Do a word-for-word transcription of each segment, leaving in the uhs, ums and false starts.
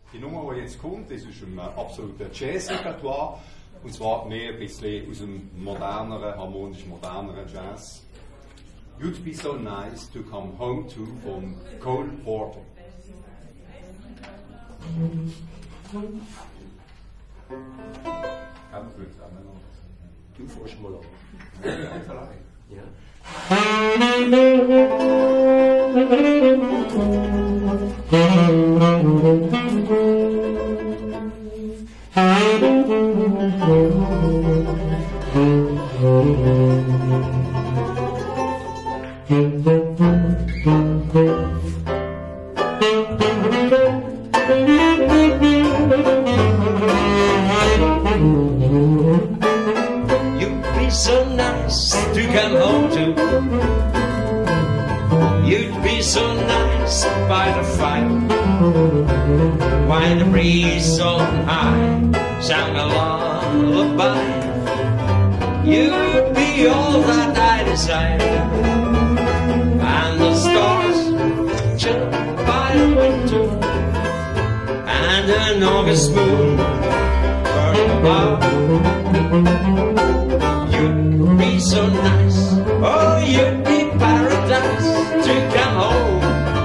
Die Nummer, die jetzt kommt, ist aus dem absoluten Jazz-Repertoire, und zwar mehr ein bisschen aus dem moderneren, harmonisch moderneren Jazz. You'd Be So Nice to Come Home To von Cole Porter. Du fährst mal an. Ja, ganz allein. Ja. You'd be so nice to come home to. You'd be so nice by the fire, while the breeze on high sang a lullaby. You'd be all that I desire, and the stars chill by the window, and an August moon burning above. You'd be so nice, oh, you'd be paradise to come home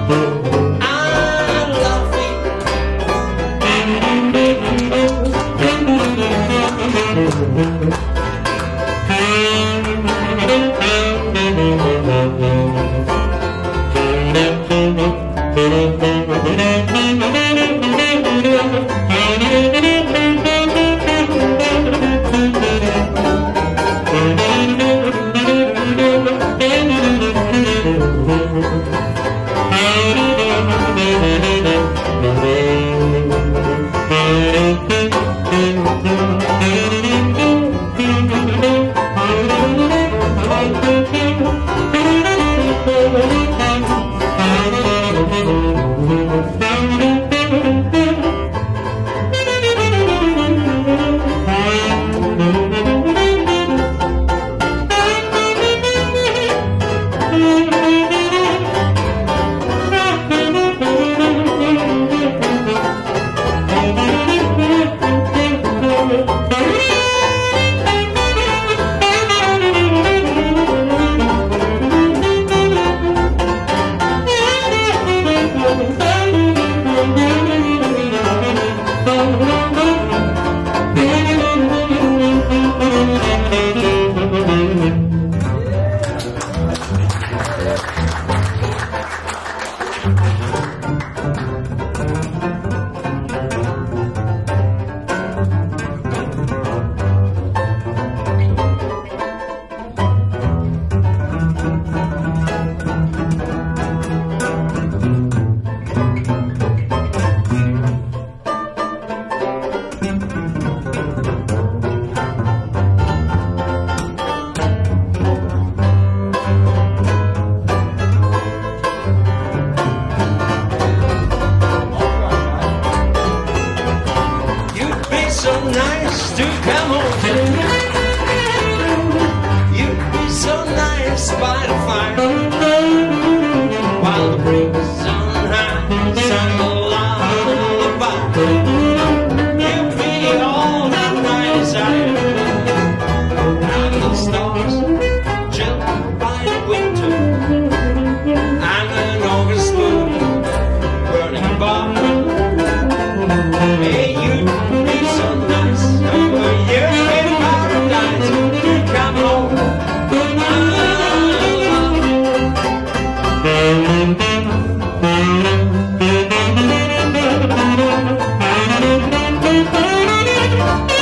and love me. Thank you.